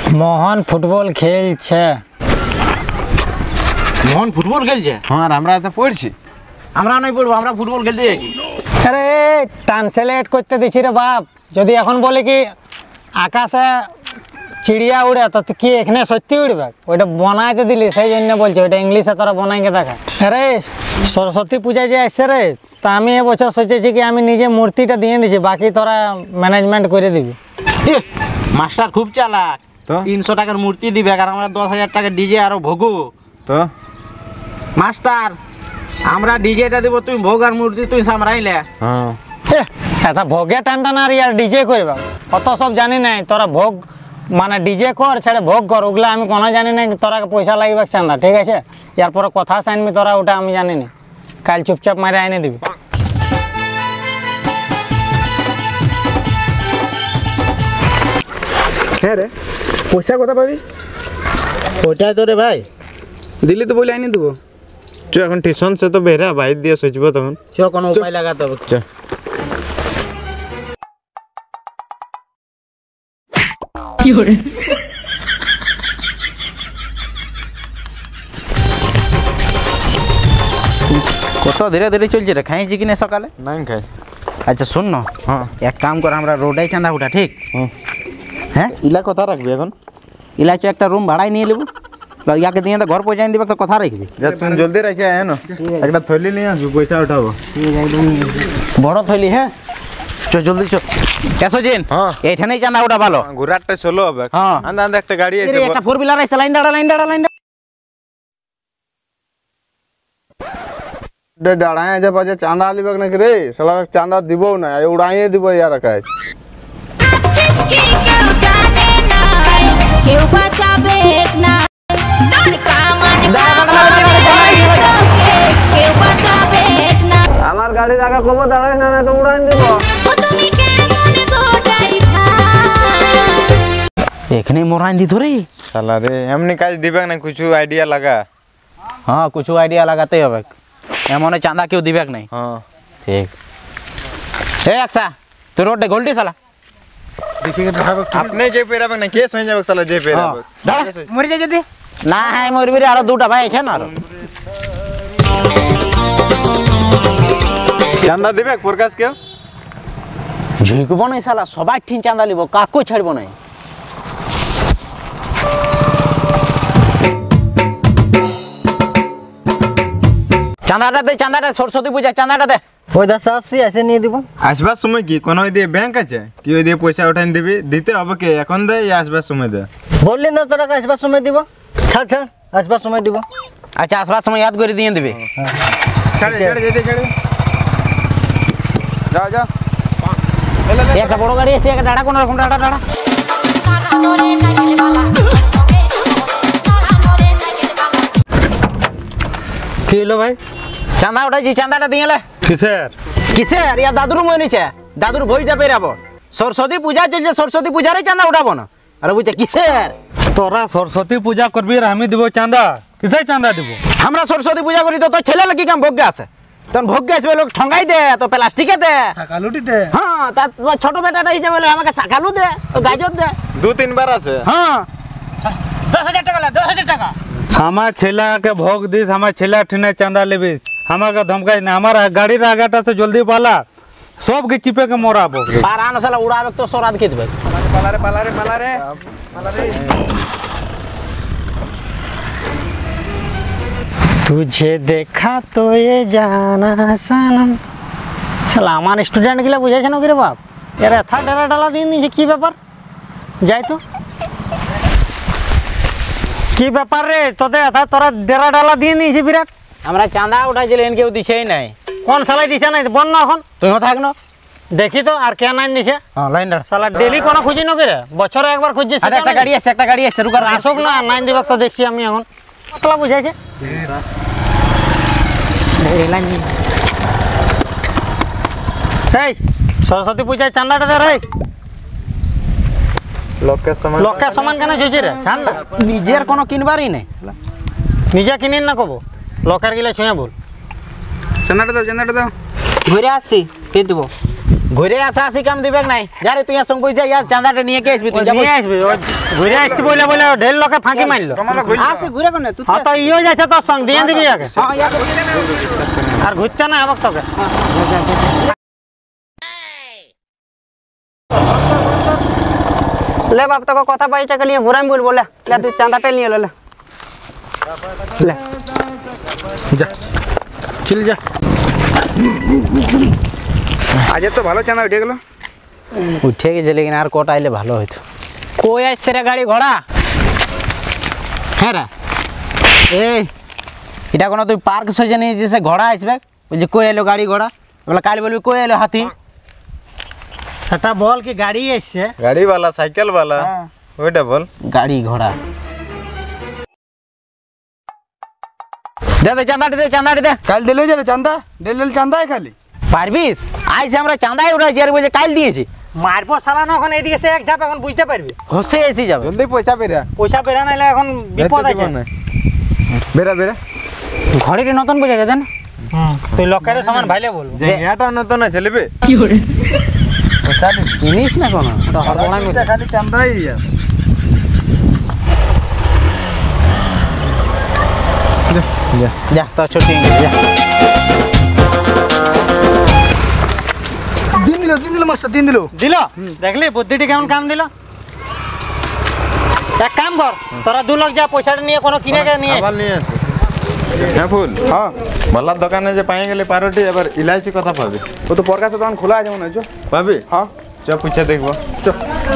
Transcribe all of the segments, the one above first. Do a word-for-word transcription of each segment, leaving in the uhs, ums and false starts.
মোহন football খেলছে। মোহন football খেলছে? হ্যাঁ, আর আমরা তো পড়ছি। আমরা নয় পড়বো, আমরা ফুটবল খেলতে যাচ্ছি। আরে ট্রান্সলেট করতে দিছি রে বাপ। যদি এখন বলে কি আকাশে চিড়িয়া উড়ে, তো কি এখানে সত্যি উড়বে? ওইটা বানাইতে দিলি, সেই জন্য বলছে ওইটা ইংলিশে তোরা বানাইকে দেখা। আরে সরস্বতী পূজায় যে আসছে রে, তো আমি এবছর সোচেছি কি আমি নিজে মূর্তিটা দিয়ে দিছি, বাকি তোরা ম্যানেজমেন্ট করে দিবি। মাস্টার খুব চালাক। তিনশো টাকার মূর্তি দিবে আর আমরা দশ হাজার টাকা ডিজে আরো ভোগু। তো মাস্টার আমরা ডিজেটা দিব, তুই ভোগ আর মূর্তি তুই সামরাইলে। হ্যাঁ, এটা ভোগে টান টান আর ইয়ার ডিজে করবা, অত সব জানি নাই। তোরা ভোগ মানে ডিজে কর, ছেড়ে ভোগ কর, ওগুলা আমি কোনো জানি নাই। তোরা পয়সা লাগবে চান্দা, ঠিক আছে? ইয়ার পরে কথা আনবি তোরা, ওটা আমি জানি না। কাল চুপচাপ মারে আইনে দিবি। হ্যাঁ রে, পয়সা কথা পাবি? ওইটাই তো রে ভাই, দিল্লি তো বলে আইনি দেবো। চ এখন টিউশন সে তো বেরা বাইর দিয়ে সোচব তখন। চ কোনো উপায় লাগাতে হবে। চ কত ধীরে ধীরে চলছে রে, খাইছি কিনা সকালে? নাই খাই। আচ্ছা শোন না, হ্যাঁ, এক কাম কর, আমরা রোডাই চাঁদা উঠা, ঠিক? হ্যাঁ, ইলা কথা রাখবি এখন। ইলাচ একটা রুম ভাড়াই নিয়ে নেবো, ইয়াকে দিয়ে ঘর পৌঁছাই দিবে, তো কথা রাখবি। যা তুমি জলদি রাখি আয় না, একটা থলি নিয়ে আসবি, পয়সা উঠাবো। বড় থইলি? হ্যাঁ, চ জলদি চ। এসো জিন, হ্যাঁ। এইখানেই চাঁদা উঠা ভালো। ঘোরারটা চলো হবে। হ্যাঁ, আন্দা আন্দা একটা গাড়ি এই এসে রে, একটা ফোর হুইলার আছে, লাইন ডাড়া লাইন ডাড়া লাইন ডাড়া। দাঁড়ায় যে পাচ্ছে চাঁদা লিবে নাকি রে, সালা চাঁদা দিবও না, উড়াইয়ে দিব ইয়ার কাজ। আমার গাড়ির আগে কব দাঁড়ায় না, তো উড়াই দিব। এখানে মোরাইন দি ধরে। শালা রে, এমনি কাজ দিবে না, কিছু আইডিয়া লাগা। হ্যাঁ, কিছু আইডিয়া লাগাতে হবে, এমন চাঁদা কেউ দিবে নাই। হ্যাঁ, ঠিক। এ আকসা, তুই রোডে গোলটি সালা। আপনি যে পেরাবে না, কে সই যাবে শালা যে পেরাবে? মরে যায় যদি না, হ্যাঁ মরবি রে, আরো দুটা ভাই আছে না। আরো চান্দা দিবে প্রকাশ কেউ? ঝুঁকবো নাই সালা, সবাই ঠিক চাঁদা লিব, কাকু ছাড়বো নাই। চাঁদাটা দে, চাঁদাটা, সরস্বতী পূজা চাঁদাটা দে। ওই দশ আশি এসে নিয়ে দিব। আসবার সময় কি কোনো ওই দিয়ে ব্যাংক আছে কি, ওই দিয়ে পয়সা উঠাই দিবি? দিতে হবে কে এখন দে, আসবার সময় দে? বললি না তোরা আসবার সময় দিব। ছাড় ছাড়, আসবার সময় দিব। আচ্ছা, আসবার সময় ইয়াদ করে দিয়ে দিবি। ছাড়ে ছাড়ে যেতে ছাড়ে, যাও যাও। একটা বড় গাড়ি এসে, একটা ডাড়া, কোনো রকম ডাড়া ডাড়া। কি হলো ভাই? চাঁদা উঠাইছি, চাঁদাটা দিয়ে এলে। কিসের? কিসের? ইয়া দাদুর মই নিছে, দাদুর বইটা পেরাবো। সরস্বতী পূজা চলছে, সরস্বতী পূজারে চাঁদা উঠাবো না। আরে বুঝছে কিসের? তোরা সরস্বতী পূজা করবি আর আমি দিব চাঁদা? কিসের চাঁদা দিব? আমরা সরস্বতী পূজা করি তো তোর ছেলে কি কাম ভোগ্য আছে? তখন ভোগ্য আসবে লোক ঠঙ্গাই দে, তো প্লাস্টিকে দে, কালুটি দে। হ্যাঁ, তার ছোট বেটাটা হিসেবে বলে আমাকে শাকালু দে, তো গাজর দে। দু তিনবার আছে। হ্যাঁ, দশ হাজার টাকা লা, দশ হাজার টাকা। আমার ছেলেকে ভোগ দিস, আমার ছেলে ঠিনে চাঁদা লিবিস, আমাকে ধমকাই না। আমার গাড়ির আগাটা তো জলদি পালা, সবকে চিপে কে মরাবো। পার আনো সালা উড়াবে তো সরাদ খেয়ে দেবে। পালারে পালারে পালারে পালারে। तुझे देखा तो ये जाना सनम। শালা আমার স্টুডেন্ট গুলা বুঝাইছে না কি রে বাপ? এর এথা ডেলা ডালা দিয়ে নিয়েছে, কি ব্যাপার? যাই তো, কি ব্যাপার রে তোদের এথা তোরা ডেলা ডালা দিয়ে নিয়েছি বিরাট? আমরা চাঁদা উঠাইছিলেন, কেউ দিছেই নাই। কোন শালাই দিছে নাই? বল না এখন তুইও থাক না। দেখি তো আর কে নাই দিছে। হ্যাঁ, লাইন ডাড়। শালা ডেলি কোনো খুঁজি না কি রে? বছরে একবার খুঁজছি। আচ্ছা, একটা গাড়ি আসছে, একটা গাড়ি আসছে, রুকার আসুক না, নাইন দিবস তো দেখছি আমি এখন। কতলা বুঝাইছে? এই সরস্বতী পূজায় চান্দাটা দে রে। লোকের সমান লোকের সমান কেন ছুঁছি রে? ছাড় না, নিজের কোনো কিনবারই নেই। নিজে কিনিন না কব, লোকের গিলে ছুঁয়ে বল। চাঁদাটা দাও, চাঁদাটা দাও। ঘুরে আসছি, পেয়ে দেবো। ঘুরে আসা আসি কাম দিবে নাই যারে তুই আর সঙ্গে যা ইয়ার চাঁদাটা নিয়ে কে আসবি তুই যাবো নিয়ে আসবি ও ঘুরে আসছি বলে বলে ঢের লোকে ফাঁকি মারলো আসি ঘুরে কোনে তুই হ্যাঁ তো ইও যাচ্ছে তোর সঙ্গ দিয়ে দিবি আগে আর ঘুরতে না আমাকে তোকে ले बाप तक कथा बाईटा के लिए घुराई बोल बोले ले तू चांदा टेल नहीं ले ले ले যা চল যা আজ তো ভালো চাঁদা উঠে গেল। উঠে গেছে লেকিন আর কটা আইলে ভালো হইতো कोई ऐसे रे गाड़ी घोड़ा হ্যাঁ রা এই এটা কোনো তুই পার্ক সজে নিয়েছিস সে ঘোড়া আসবে বলছি কই এলো গাড়ি ঘোড়া বলে কাল বলবি কই এলো হাতি সেটা বল কি গাড়ি এসছে গাড়িওয়ালা সাইকেলওয়ালা ওইটা বল গাড়ি ঘোড়া দে দে চাঁদাটি দে চাঁদাটি দে কাল দিলে যে চাঁদা ডেল ডেল চাঁদাই খালি পারবিস আইসে আমরা চাঁদাই উঠাইছি আর বলছে কাল দিয়েছি মারবো সালানো এখন এদিকে সে এক ঝাপ এখন বুঝতে পারবি হসে এসে যাবে জলদি পয়সা বেরা পয়সা বেরা নাইলে এখন বিপদ আছে বেরা বেরা ঘড়িটি নতুন বুঝে গেছেন হুম, তুই লোকের সমান ভাইলে বলবো যে এটা নতুন আছে লিবে পয়সা দিন জিনিস না কোনো ওটা হরবড়া মিলে খালি চাঁদাই ইয়া যা তো ছুটি গেছে যা দিন দিল দিন দিল মাস্টার দিন দিল দিল দেখলি বুদ্ধিটি কেমন কাম দিল এক কাম কর তোরা দু লোক যা পয়সাটা নিয়ে কোনো কিনে কে নিয়ে আবার নিয়ে আসে হ্যাঁ ফুল হ্যাঁ বলার দোকানে যে পাই গেলে পারোটি এবার ইলাইচি কথা পাবি ও তো পর কাছে তখন খোলা আছে মনে হচ্ছে। পাবি হ্যাঁ চ পুছে দেখবো চ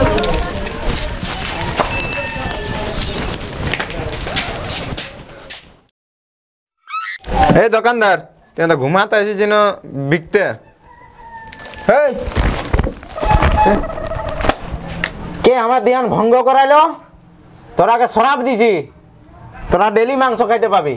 এই দোকানদার তুই তো ঘুমাতে আসিস যেন বিকতে এই কে আমার ধ্যান ভঙ্গ করাইলো তোরাকে শরাব দিছি তোরা ডেলি মাংস খাইতে পাবি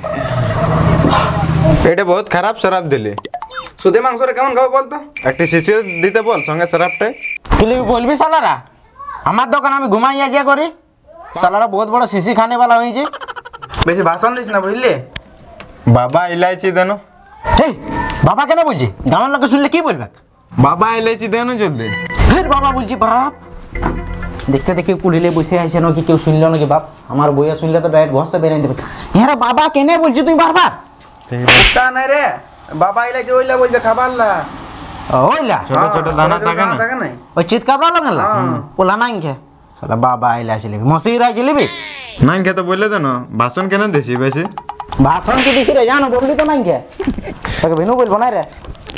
এটা বহুত খারাপ শরাব দিলি সুদে মাংসটা কেমন খাবো বলতো? একটি শিশিও দিতে বল সঙ্গে শরাবটাই তুই বলবি সালারা আমার দোকান আমি ঘুমাইয়া যে করি সালারা বহুত বড় শিশি খানে वाला হয়েছে বেশি ভাষণ দিস না বুঝলি? বাবা ইলাইচি দেন এই বাবা কেন বলছি গ্রামের লোকে শুনলে কি বলবে বাবা ইলাইচি দেন জলদি ফের বাবা বলছি বাপ দেখতে দেখে কুলিলে বসে আছে নাকি কেউ শুনলো নাকি বাপ আমার বইয়া শুনলে তো ডাইরেক্ট ঘর বেরিয়ে দেবে হ্যাঁ বাবা কেনে বলছি তুমি বারবার তা নাই রে বাবা ইলা যে ওইলা বলছে খাবার না ওইলা ছোট ছোট দানা থাকে না থাকে নাই ওই চিৎ কাপড়া লাগালা পোলা নাই খে সালা বাবা আইলা জিলিবি মসিরা জিলিবি নাই খেতে বললে দেন ভাষণ কেন দিছি বেশি ভাষণ কি দিছি রে জানো বললি তো নাই খে তোকে ভিনু বলবো না রে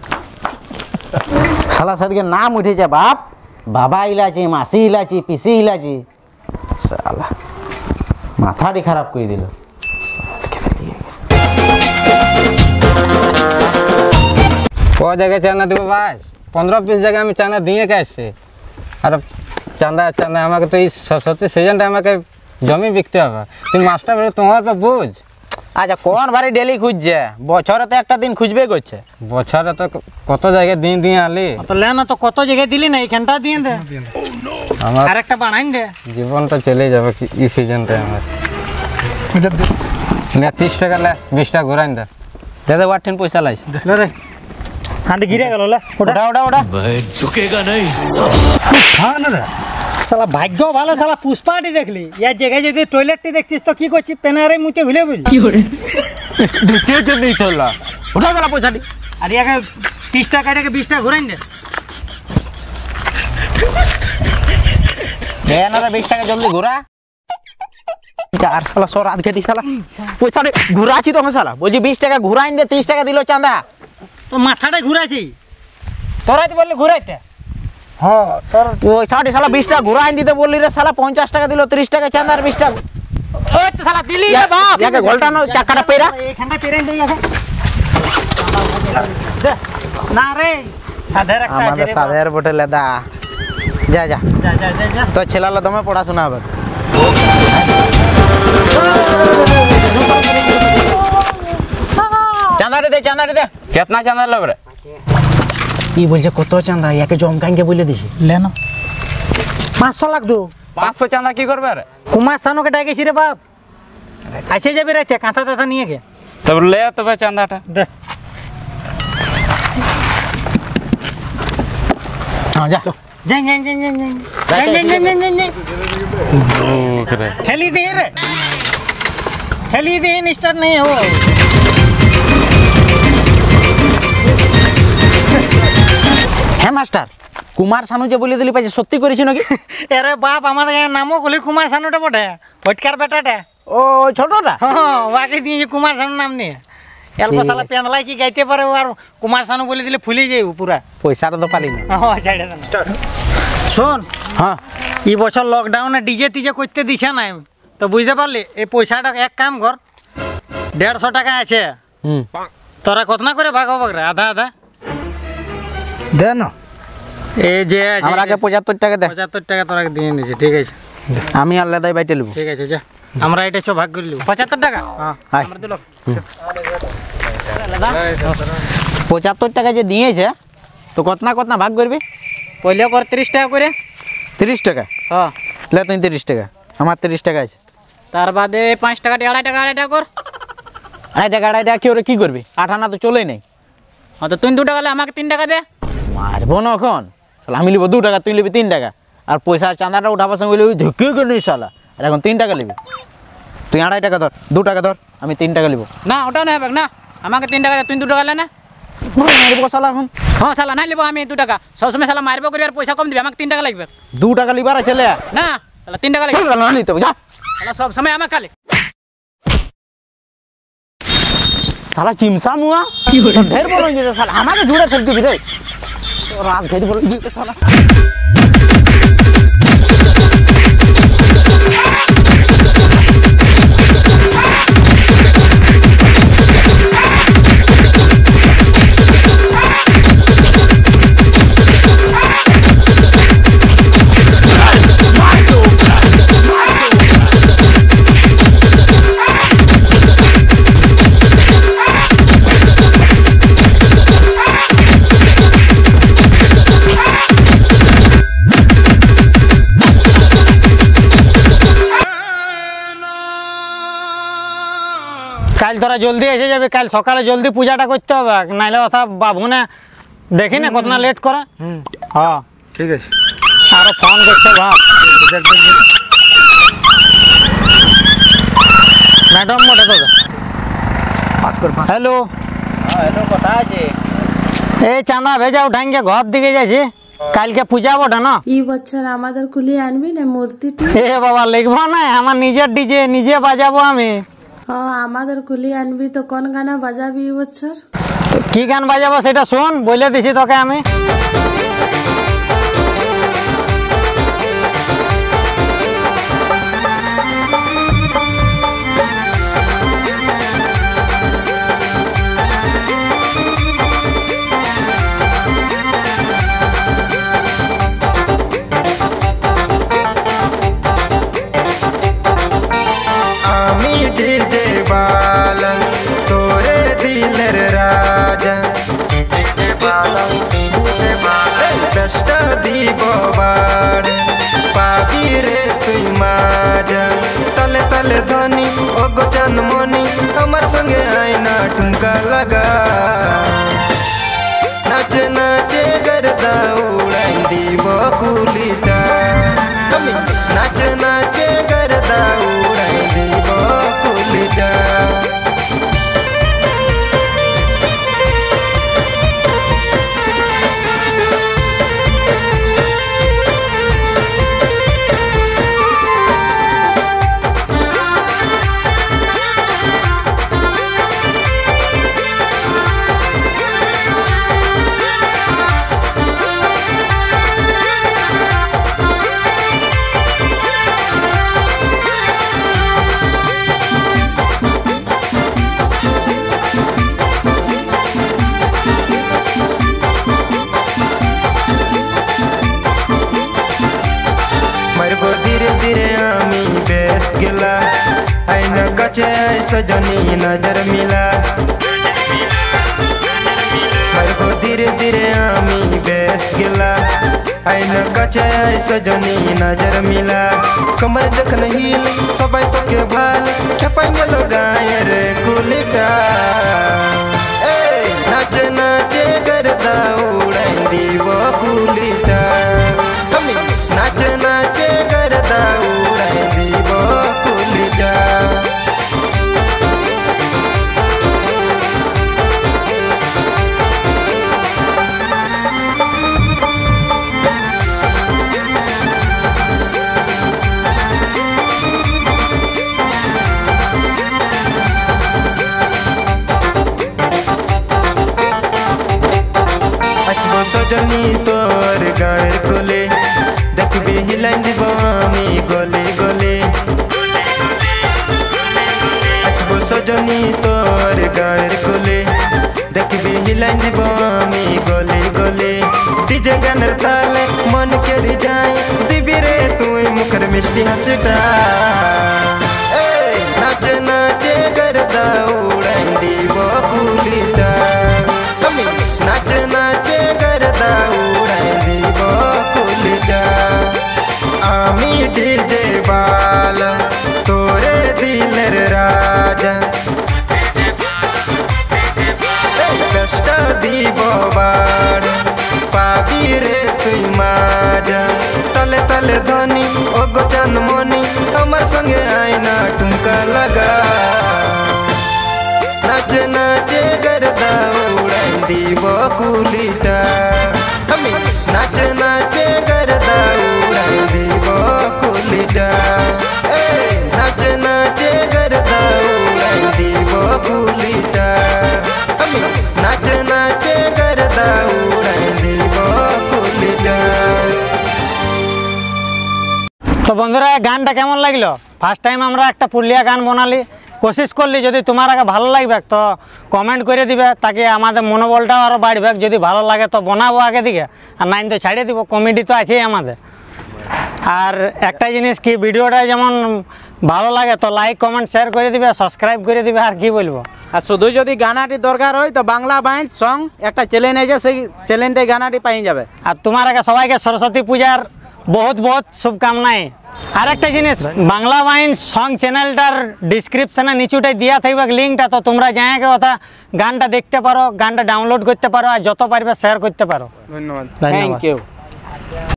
শালা সাদিকে নাম উঠেছে বাপ বাবা ইলাচি মাসি ইলাচি পিসি ইলাচি শালা মাথাটি খারাপ করে দিল ক জায়গায় চাঁদা দেবো ভাই পনেরো পিস জায়গায় আমি চাঁদা দিয়ে কে আসছি আর চাঁদা চাঁদা আমাকে তো এই সরস্বতী সিজনটা আমাকে জমি বিকতে হবে তুই মাছটা বেরো তোমার তো বুঝ আচ্ছা কোন বাড়ি ডেলি খুঁজছে বছরে তো একটা দিন খুঁজবে করছে বছরে তো কত জায়গায় দিয়ে দিয়ে আলি তো লে না তো কত জায়গায় দিলি না এইখানটা দিয়ে দে আমার আর একটা বানাই দে জীবনটা চলে যাবে কি এই সিজনটায় আমার লে তিরিশ টাকা লে বিশ টাকা ঘুরাই দে দাদা ওয়াটিন পয়সা লাইছে লে রে হাঁটি গিরে গেল লে ওটা ওটা ওটা ওটা হ্যাঁ না রে শালা ভাগ্য ভালো শালা পুষ্পাটি দেখলি ইয়ার জায়গায় যদি টয়লেটটি দেখছিস তো কি করছিস পেনারে মুতে ঘুরে বুঝলি কি করে দ্বিতীয় কে দিই তোলা ওটা গেল পয়সাটি আর ইয়াকে তিরিশ টাকা এটাকে বিশ টাকা ঘুরাই দে দে না রে বিশ টাকা জলদি ঘুরা আর শালা সর আধ খেতি শালা পয়সাটি ঘুরাছি তো শালা বলছি বিশ টাকা ঘুরাইন দে তিরিশ টাকা দিল চাঁদা তো মাথাটা ঘুরাইছি তোরা তো বললি ঘুরাইতে হ্যাঁ তোর ওই সাড়ে শালা বিশ টাকা ঘুরাইন দিতে বললি রে শালা পঞ্চাশ টাকা দিল তিরিশ টাকা চাঁদা আর বিশ টাকা ওই তো শালা দিলি রে বাপ ইয়াকে ঘোলটানো চাকাটা পেরা এইখানটা পেরে দে ইয়াকে দে না রে সাধের একটা আছে আমাদের রে সাধের বটে লেদা যা যা যা যা যা যা তো ছেলালো দমে পড়াশোনা হবে চাঁদাটি দে চাঁদাটি দে কেতনা চাঁদা লেবে রে কি বলছে কত চাঁদা ইয়াকে জমকাইকে বলে দিছি লে না পাঁচশো লাখ দু পাঁচশো চাঁদা কি করবে রে কুমার সানুকে ডাকেছি রে বাপ আসে যাবে রাইতে কাঁথা টাথা নিয়ে গে তবে লে তবে চাঁদাটা দে हाँ जा যাই যাই যাই যাই যাই যাই যাই যাই যাই যাই ঠেলি দে রে ঠেলি দে স্টার্ট नहीं हो হ্যাঁ মাস্টার কুমার শানু যে বলে দিলি পাইছে সত্যি করেছি নাকি আরে বাপ আমাদের নামও কলি কুমার শানুটা বটে ফটকার বেটাটা ও ওই ছোটটা হ্যাঁ ওকে দিয়েছে কুমার শানু নাম নিয়ে এলকো শালা পেনলাই কি গাইতে পারে আর কুমার শানু বলে দিলে ফুলে যাই পুরা পয়সাটা তো পালি না হ্যাঁ ছাড়ে দেন শোন হ্যাঁ এই বছর লকডাউনে ডিজে টিজে করতে দিছে না তো বুঝতে পারলি এই পয়সাটা এক কাম কর দেড়শো টাকা আছে হুম তোরা কত না করে ভাগ হবে রে আধা আধা দে না এই যে আছে, আমার আগে পঁচাত্তর টাকা দে পঁচাত্তর টাকা তোরা দিয়ে দিয়েছে ঠিক আছে আমি আলাদাই বাইটে নেবো ঠিক আছে যা আমরা এটা চো ভাগ করে লিব পঁচাত্তর টাকা হ্যাঁ হাই আমরা দিল পঁচাত্তর টাকা যে দিয়েছে তো কত না কত না ভাগ করবি পয়লা কর তিরিশ টাকা করে তিরিশ টাকা হ্যাঁ লে তুই তিরিশ টাকা আমার তিরিশ টাকা আছে তার বাদে পাঁচ টাকা আড়াই টাকা আড়াই টাকা কর আড়াই টাকা আড়াই টাকা কি ওরে কি করবি আট আনা তো চলেই নেই হ্যাঁ তো তুই দু টাকা আমাকে তিন টাকা দে মারবো না এখন শালা আমি লিব দু টাকা তুই লিবি তিন টাকা আর পয়সা চাঁদাটা উঠাবার সঙ্গে লিবি ঢুকিয়ে করে শালা আর এখন তিন টাকা লিবি তুই আড়াই টাকা ধর দু টাকা ধর আমি তিন টাকা লিব না ওটা না হবে না আমাকে তিন টাকা দে তুই দু টাকা লে না মারবো শালা এখন হ্যাঁ শালা নাই লিব আমি দু টাকা সবসময় শালা মারবো করে আর পয়সা কম দিবি আমাকে তিন টাকা লাগবে দু টাকা লিবার আছে লে না শালা তিন টাকা লাগবে না নিতে হবে, যা শালা সব সময় আমাকে খালি শালা চিমসা মুয়া ঢের বলো যে শালা আমাকে জুড়ে ফেলতে দিবি রে রাত ঘের বলো শালা কাল তোরা জলদি এসে যাবে কাল সকালে জলদি পূজাটা করতে হবে নাইলে অথা বাবু না দেখি না কত না লেট করে হ্যাঁ ঠিক আছে আরো ফোন করছে বাপ ম্যাডাম মোটে তো হ্যালো কথা আছে এই চাঁদা ভেজা উঠাইকে ঘর দিকে যাইছি কালকে পূজা বটে না এই বছর আমাদের কুলিয়ে আনবি না মূর্তিটি এ বাবা লিখবো না আমার নিজের ডিজে নিজে বাজাবো আমি হ্যাঁ আমাদের কুলিয়ে আনবি তো কোন গানা বাজাবি এই বছর কি গান বাজাবো সেটা শোন বলে দিছি তোকে আমি আমি ডিজে বালা তোরে দিলের রাজা দশটা দিব বাড়ে পাবি রে তুই মাজা তলে তলে ধনী ও গো চাঁদমণি আমার সঙ্গে আয়না ঠুমকা লাগা নাচে নাচে গরদা উড়াই দিব কুলিটা নাচে নাচে গরদা উড়াই দিব কুলিটা মারবো ধীরে ধীরে আমি বেশ গেলা আইনা কাছে সজনী নজর মিলা মারবো ধীরে ধীরে আমি বেশ গেলা আইনা কাছে সজনী নজর মিলা কমর যখন হিল সবাই তোকে ভাল খেপাই গেল গায়ের কুলিটা এই নাচে নাচে গরদা উড়াই দিব কুলিটা সজনী তোর গাঁয়ের কোলে দেখবি হিলাই দিব আমি গলে গলে আসবো সজনী তোর গাঁয়ের কোলে দেখবি হিলাই দিব আমি গলে গলে ডিজে গানের তালে মন কেড়ে যায় দিবি রে তুই মুখের মিষ্টি হাসিটা নাচে নাচে গরদা উড়াই দিব কুলিটা আমি নাচে নাচে গরদা উড়াই দিব কুলিটা আমি ডিজে বালা তোরে দিলের রাজা বেশটা দিব বাড় পাবি রে তুই মাজা তলে তলে ধনী ও গো চাঁদমণি আমার সঙ্গে আয়না টুমকা লাগা নাচে নাচে গরদা উড়াই দিব কুলিটা আমি নাচে নাচে গরদা উড়াই দিব কুলিটা এই নাচে নাচে গরদা উড়াই দিব কুলিটা আমি নাচে নাচে গরদা উড়াই দিব কুলিটা। তো বন্ধুরা গানটা কেমন লাগলো? ফার্স্ট টাইম আমরা একটা পুরুলিয়া গান বানালি, কোশিশ করলি যদি তোমার আগে ভালো লাগবে তো কমেন্ট করে দিবে, তাকে আমাদের মনোবলটাও আরও বাড়বে। যদি ভালো লাগে তো বানাবো আগে দিকে, আর নাইন তো ছাড়িয়ে দিব, কমেডি তো আছেই আমাদের। আর একটা জিনিস কি, ভিডিওটা যেমন ভালো লাগে তো লাইক কমেন্ট শেয়ার করে দিবে, সাবস্ক্রাইব করে দিবে। আর কি বলবো, আর শুধু যদি গানাটি দরকার হয় তো বাংলা বাইন্ড সং একটা চ্যানেল আছে, সেই চ্যানেলটাই গানাটি পাই যাবে। আর তোমার আগে সবাইকে সরস্বতী পূজার বহুত বহুত শুভকামনায়। আর একটা জিনিস, বাংলা বাইন সং চ্যানেলটার ডিসক্রিপশনে নিচুটাই দেওয়া থাকবে লিঙ্কটা, তো তোমরা যাই কথা গানটা দেখতে পারো, গানটা ডাউনলোড করতে পারো, আর যত পারবে শেয়ার করতে পারো। ধন্যবাদ। ধন্যবাদ। Thank you.